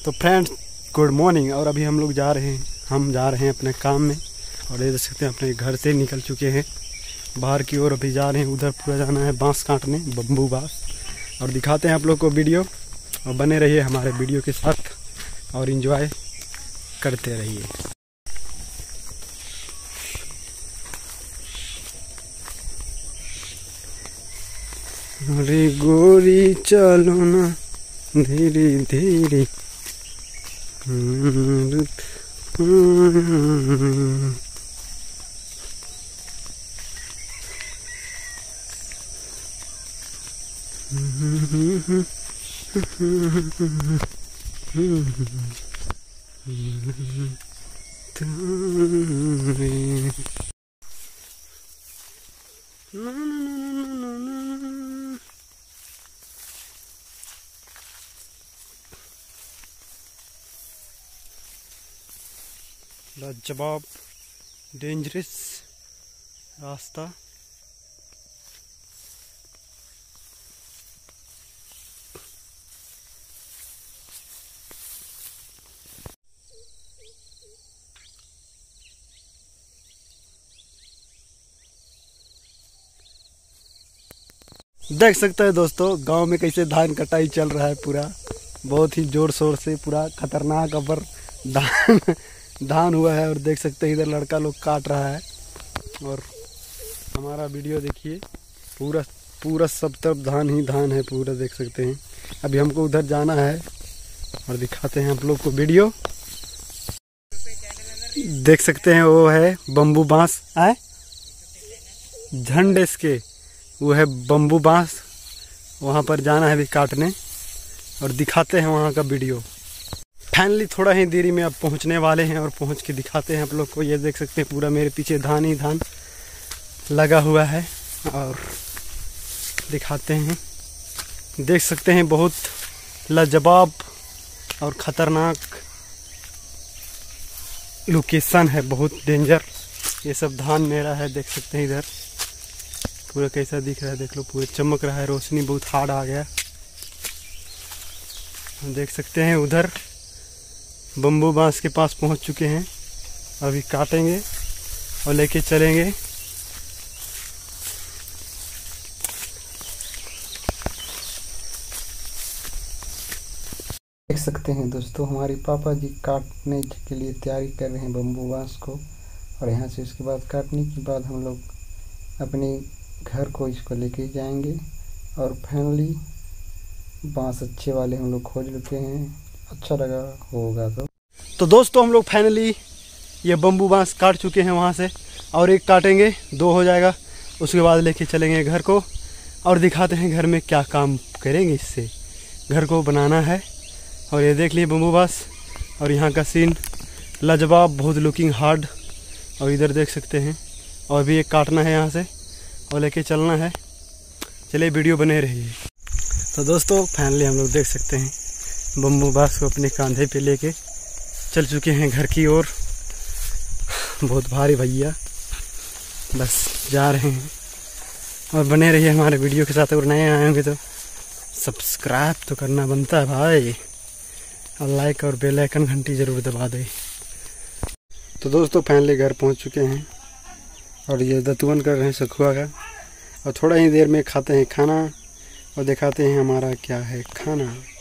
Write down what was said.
तो friends good morning. और अभी हम जा रहे हैं अपने काम में। और ये देख सकते हैं अपने घर से निकल चुके हैं बाहर की ओर। अभी जा रहे हैं उधर, पूरा जाना है बांस काटने, बम्बू बांस। और दिखाते हैं आप लोग को वीडियो, और बने रहिए हमारे वीडियो के साथ और एंजॉय करते रहिए। अरे गोरी चलो ना धीरे धीरे, लाजवाब डेंजरस रास्ता। देख सकते हैं दोस्तों गांव में कैसे धान कटाई चल रहा है। पूरा बहुत ही जोर शोर से, पूरा खतरनाक अबर धान हुआ है। और देख सकते हैं इधर लड़का लोग काट रहा है। और हमारा वीडियो देखिए, पूरा सब तरफ धान ही धान है पूरा, देख सकते हैं। अभी हमको उधर जाना है और दिखाते हैं आप लोग को वीडियो। देख सकते हैं वो है बम्बू बांस आए झंडे के, वो है बम्बू बांस। वहाँ पर जाना है अभी काटने और दिखाते हैं वहाँ का वीडियो। फाइनली थोड़ा ही देरी में अब पहुँचने वाले हैं और पहुँच के दिखाते हैं आप लोग को। ये देख सकते हैं पूरा मेरे पीछे धान ही धान लगा हुआ है। और दिखाते हैं, देख सकते हैं बहुत लाजवाब और ख़तरनाक लोकेशन है, बहुत डेंजर। ये सब धान मेरा है, देख सकते हैं इधर पूरा कैसा दिख रहा है, देख लो पूरा चमक रहा है, रोशनी बहुत हार्ड आ गया। देख सकते हैं उधर बम्बू बांस के पास पहुंच चुके हैं। अभी काटेंगे और लेके चलेंगे। देख सकते हैं दोस्तों हमारे पापा जी काटने के लिए तैयारी कर रहे हैं बम्बू बांस को। और यहाँ से उसके बाद काटने के बाद हम लोग अपने घर को इसको लेके जाएंगे। और फाइनली बांस अच्छे वाले हम लोग खोज चुके हैं। अच्छा लगा होगा तो दोस्तों हम लोग फाइनली ये बम्बू बांस काट चुके हैं वहाँ से। और एक काटेंगे, 2 हो जाएगा। उसके बाद लेके चलेंगे घर को और दिखाते हैं घर में क्या काम करेंगे। इससे घर को बनाना है। और ये देख लिए बम्बू बांस और यहाँ का सीन लाजवाब, बहुत लुकिंग हार्ड। और इधर देख सकते हैं, और भी एक काटना है यहाँ से और लेके चलना है। चलिए वीडियो बने रहिए। तो दोस्तों फाइनली हम लोग देख सकते हैं बम्बू बांस को अपने कंधे पे लेके चल चुके हैं घर की ओर। बहुत भारी भैया, बस जा रहे हैं। और बने रहिए हमारे वीडियो के साथ। और नए आए होंगे तो सब्सक्राइब तो करना बनता है भाई, और लाइक और बेल आइकन घंटी ज़रूर दबा दें। तो दोस्तों फाइनली घर पहुंच चुके हैं और ये दतुवन कर रहे हैं सखुआ का। और थोड़ा ही देर में खाते हैं खाना और दिखाते हैं हमारा क्या है खाना।